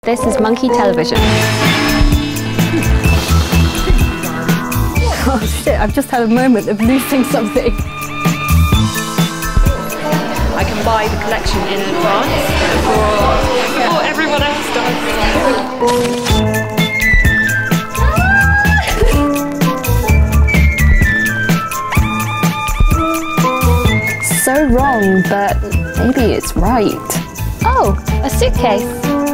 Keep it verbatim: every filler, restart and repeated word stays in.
This is monkey television. Oh shit, I've just had a moment of losing something. I can buy the collection in advance before, before everyone else does. So wrong, but maybe it's right. Oh, a suitcase.